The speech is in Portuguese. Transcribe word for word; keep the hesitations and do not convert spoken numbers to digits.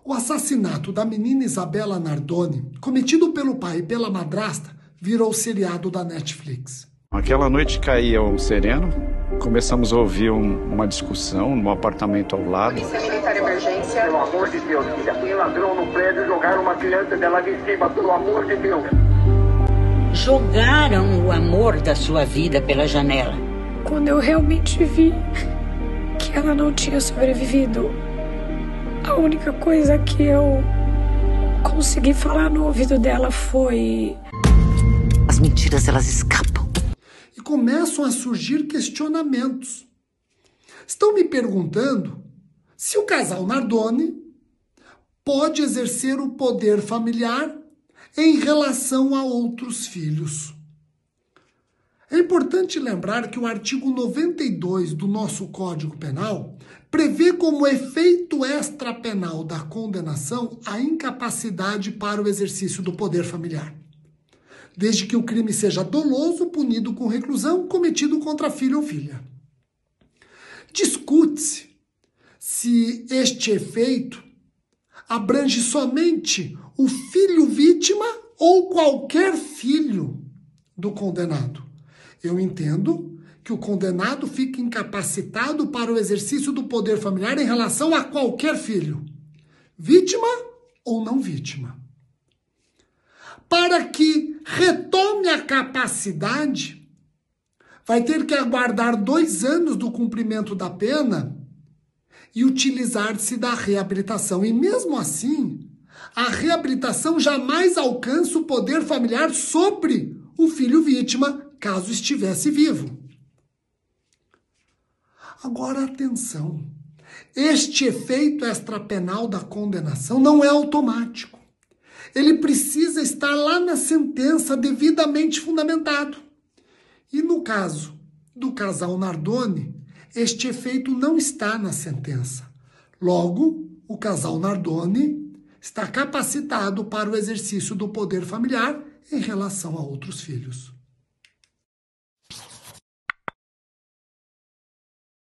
O assassinato da menina Isabela Nardoni, cometido pelo pai e pela madrasta, virou seriado da Netflix. Aquela noite caía um sereno, começamos a ouvir um, uma discussão no apartamento ao lado. Secretária emergência. Pelo amor de Deus, filha, tem ladrão no prédio, jogaram uma criança dela de cima, pelo amor de Deus. Jogaram o amor da sua vida pela janela. Quando eu realmente vi que ela não tinha sobrevivido, a única coisa que eu consegui falar no ouvido dela foi: as mentiras, elas escapam. E começam a surgir questionamentos. Estão me perguntando se o casal Nardoni pode exercer o poder familiar em relação a outros filhos. É importante lembrar que o artigo noventa e dois do nosso Código Penal prevê como efeito extrapenal da condenação a incapacidade para o exercício do poder familiar, desde que o crime seja doloso, punido com reclusão, cometido contra filho ou filha. Discute-se se este efeito abrange somente o filho vítima ou qualquer filho do condenado. Eu entendo que o condenado fica incapacitado para o exercício do poder familiar em relação a qualquer filho, vítima ou não vítima. Para que retome a capacidade, vai ter que aguardar dois anos do cumprimento da pena e utilizar-se da reabilitação. E mesmo assim, a reabilitação jamais alcança o poder familiar sobre o filho vítima, caso estivesse vivo. Agora, atenção. Este efeito extrapenal da condenação não é automático. Ele precisa estar lá na sentença devidamente fundamentado. E no caso do casal Nardoni, este efeito não está na sentença. Logo, o casal Nardoni está capacitado para o exercício do poder familiar em relação a outros filhos.